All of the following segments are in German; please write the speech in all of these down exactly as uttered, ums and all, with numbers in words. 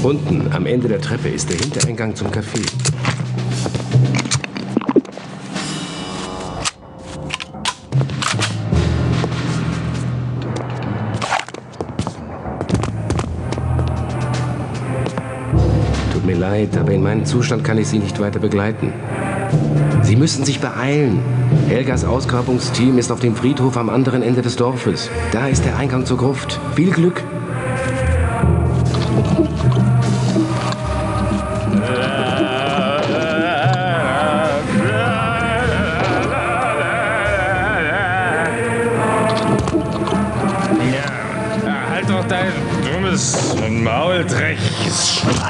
Unten, am Ende der Treppe, ist der Hintereingang zum Café. Tut mir leid, aber in meinem Zustand kann ich Sie nicht weiter begleiten. Sie müssen sich beeilen. Helgas Ausgrabungsteam ist auf dem Friedhof am anderen Ende des Dorfes. Da ist der Eingang zur Gruft. Viel Glück! Ja, halt doch dein dummes Maul, dreckiges Schwatt.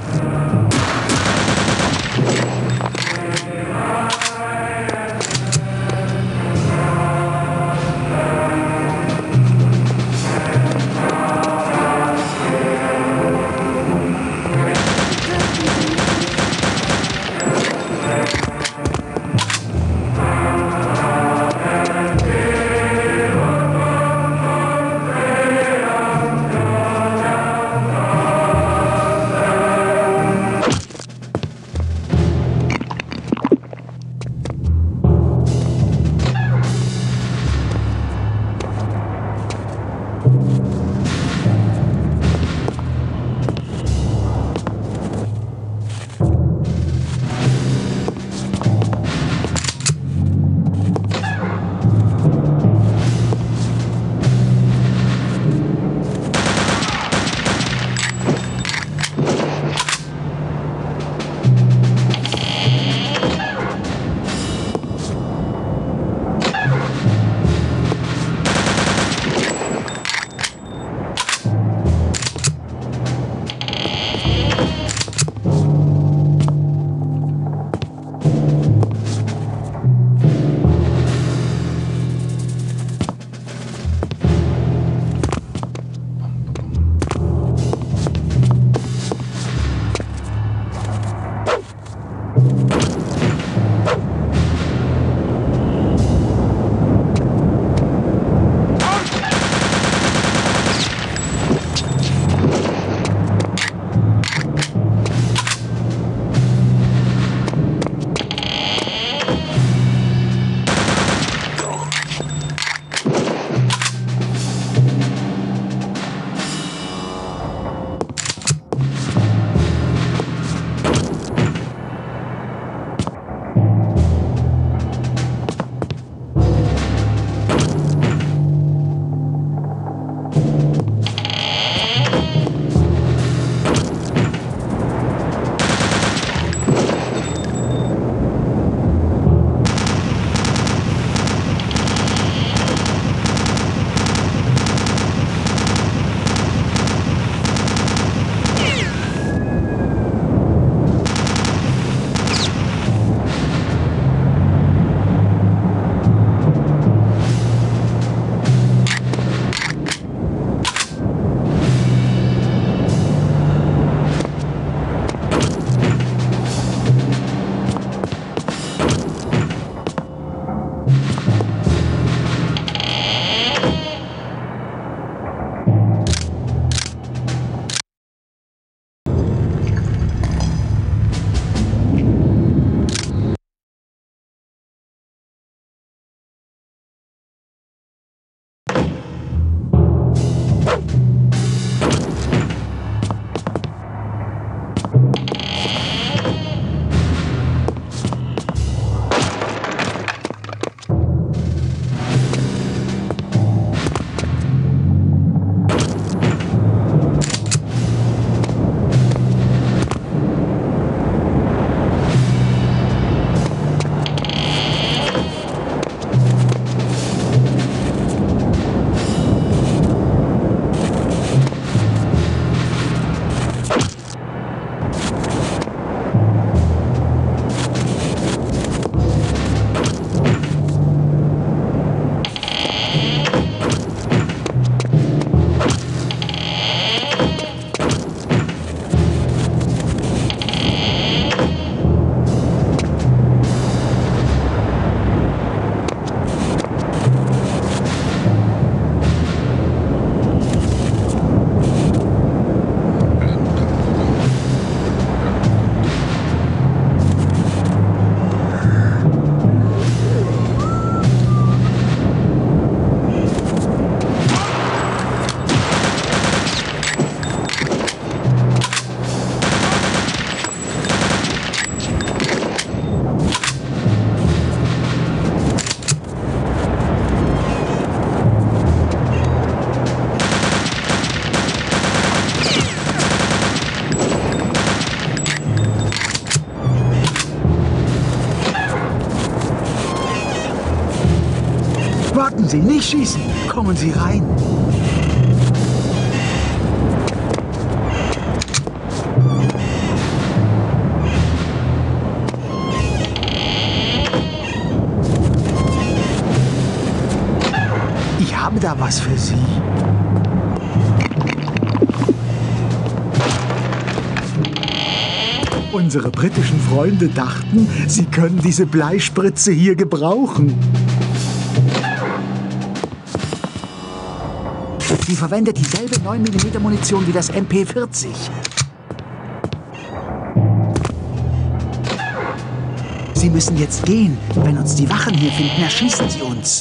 Warten Sie, nicht schießen! Kommen Sie rein! Ich habe da was für Sie. Unsere britischen Freunde dachten, sie können diese Bleispritze hier gebrauchen. Sie verwendet dieselbe neun Millimeter Munition wie das M P vierzig. Sie müssen jetzt gehen. Wenn uns die Wachen hier finden, erschießen sie uns.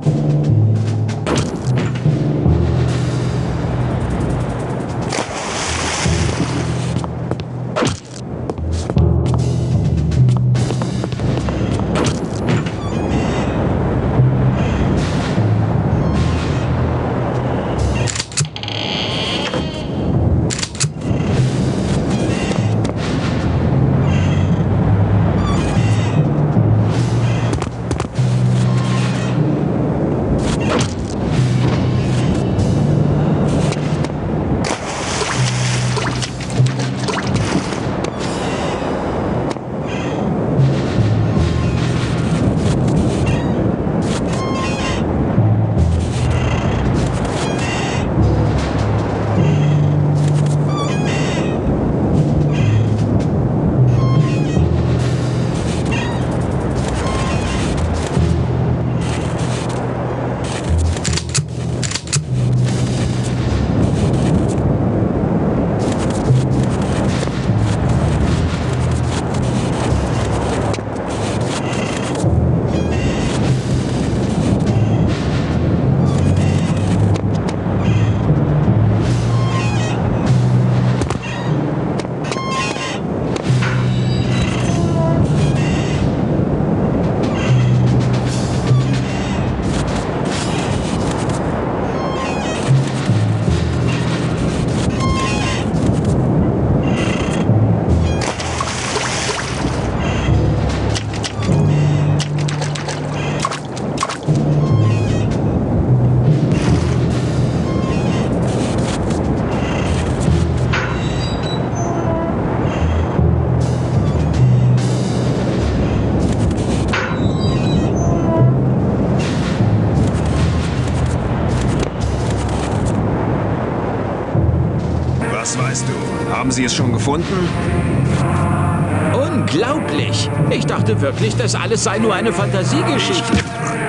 Was weißt du? Haben Sie es schon gefunden? Unglaublich! Ich dachte wirklich, das alles sei nur eine Fantasiegeschichte.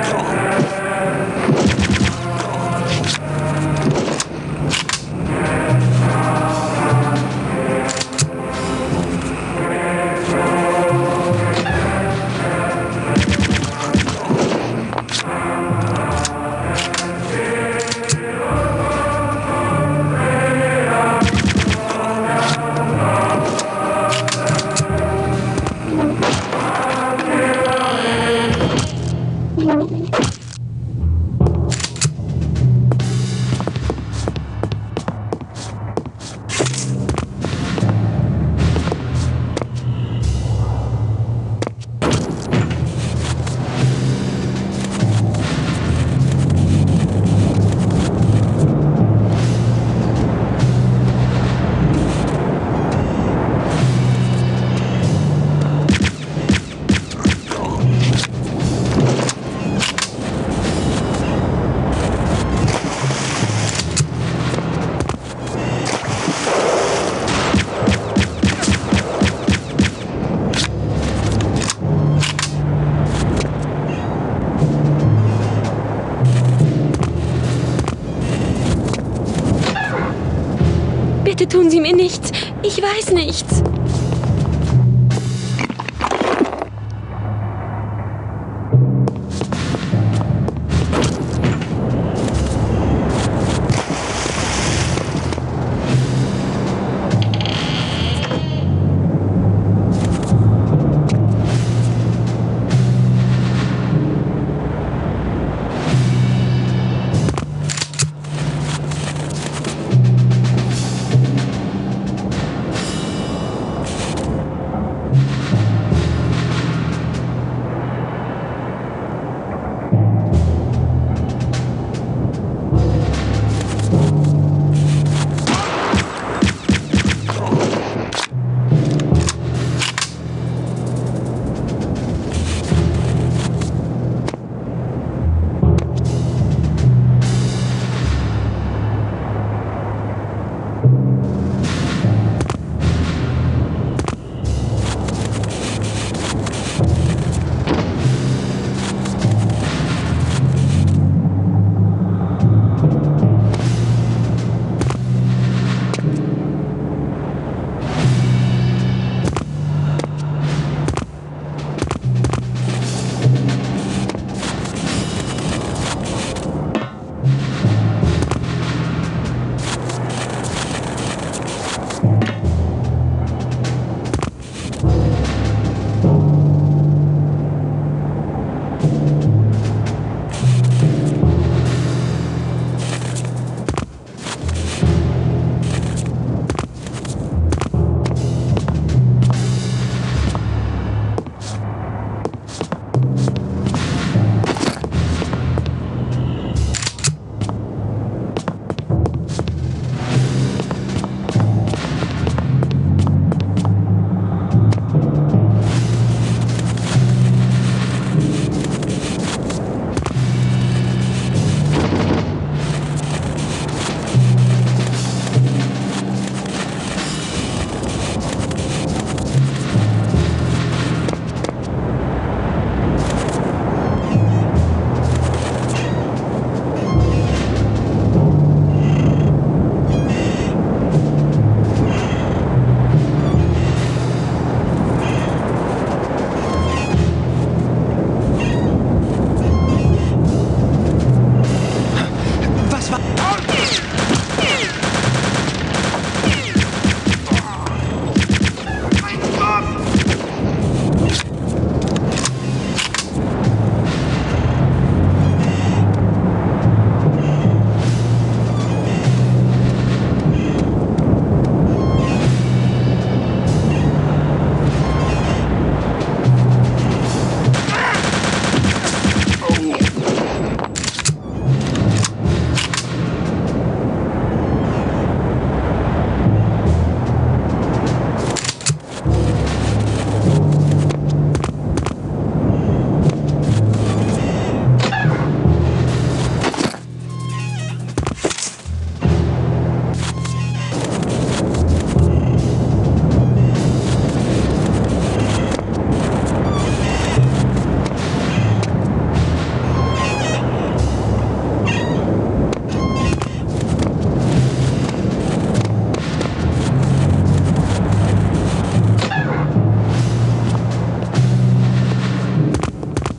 Bitte tun Sie mir nichts. Ich weiß nichts.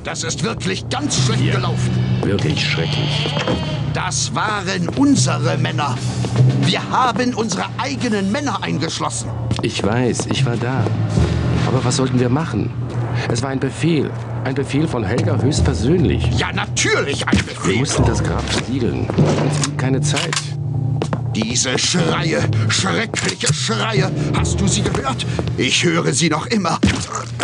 Das ist wirklich ganz schlecht gelaufen. Wirklich schrecklich. Das waren unsere Männer. Wir haben unsere eigenen Männer eingeschlossen. Ich weiß, ich war da. Aber was sollten wir machen? Es war ein Befehl. Ein Befehl von Helga höchstpersönlich. Ja, natürlich ein Wir Befehl. mussten das Grab versiegeln. Uns blieb keine Zeit. Diese Schreie, schreckliche Schreie. Hast du sie gehört? Ich höre sie noch immer.